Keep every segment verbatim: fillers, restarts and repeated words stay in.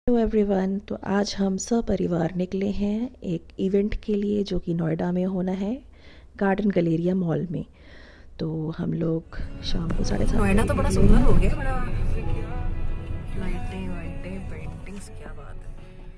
Hello everyone. तो आज हम सपरिवार निकले हैं एक इवेंट के लिए जो कि नोएडा में होना है, गार्डन गलेरिया मॉल में। तो हम लोग शाम को साढ़े सात नोएडा बजे तो बड़ा निकले सुंदर हैं। हो गया, बड़ा लाइटें वाइटें पेंटिंग्स, क्या बात है।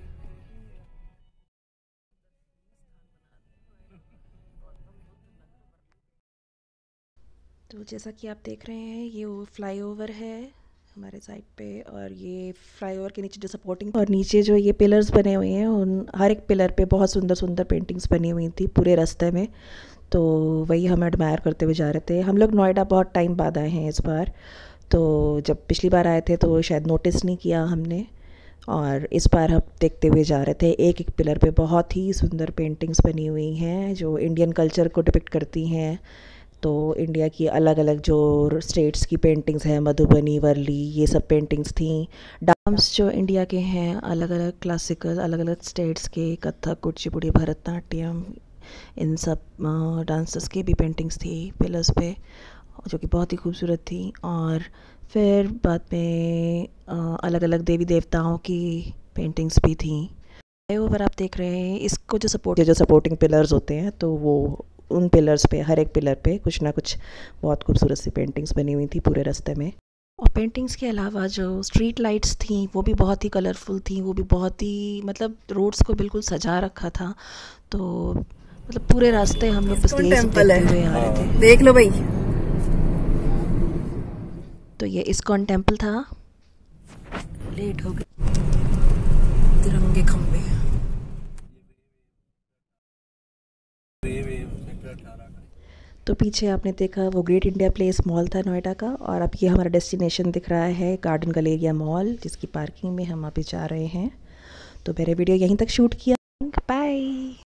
तो जैसा कि आप देख रहे हैं, ये वो फ्लाईओवर है हमारे साइड पे, और ये फ्लाईओवर के नीचे जो सपोर्टिंग और नीचे जो ये पिलर्स बने हुए हैं, उन हर एक पिलर पे बहुत सुंदर सुंदर पेंटिंग्स बनी हुई थी पूरे रास्ते में। तो वही हम एडमायर करते हुए जा रहे थे। हम लोग नोएडा बहुत टाइम बाद आए हैं इस बार। तो जब पिछली बार आए थे तो शायद नोटिस नहीं किया हमने, और इस बार हम देखते हुए जा रहे थे। एक एक पिलर पे बहुत ही सुंदर पेंटिंग्स बनी हुई हैं जो इंडियन कल्चर को डिपिक्ट करती हैं। तो इंडिया की अलग अलग जो स्टेट्स की पेंटिंग्स हैं, मधुबनी, वर्ली, ये सब पेंटिंग्स थी। डांस जो इंडिया के हैं, अलग अलग क्लासिकल अलग अलग स्टेट्स के, कथक, कुचिपुड़ी, भरतनाट्यम, इन सब डांसर्स की भी पेंटिंग्स थी पिलर्स पे, जो कि बहुत ही खूबसूरत थी। और फिर बाद में अलग अलग देवी देवताओं की पेंटिंग्स भी थी। ओवर आप देख रहे हैं इसको, जो सपोर्ट जो सपोर्टिंग पिलर्स होते हैं, तो वो उन पिलर्स पे, हर एक पिलर पे कुछ ना कुछ बहुत खूबसूरत सी पेंटिंग्स बनी हुई थी पूरे रास्ते में। और पेंटिंग्स के अलावा जो स्ट्रीट लाइट्स थी वो भी बहुत ही कलरफुल थी, वो भी बहुत ही, मतलब रोड्स को बिल्कुल सजा रखा था। तो मतलब पूरे रास्ते हम लोग बस इस्कॉन यही सब टेम्पल देखते हुए है, आ रहे थे। देख लो भाई। तो ये इस्कॉन टेम्पल था। लेट हो गए। तिरंगे खंबे। तो पीछे आपने देखा वो ग्रेट इंडिया प्लेस मॉल था नोएडा का, और अब ये हमारा डेस्टिनेशन दिख रहा है गार्डन गलेरिया मॉल, जिसकी पार्किंग में हम अभी जा रहे हैं। तो मेरे वीडियो यहीं तक शूट किया। बाय।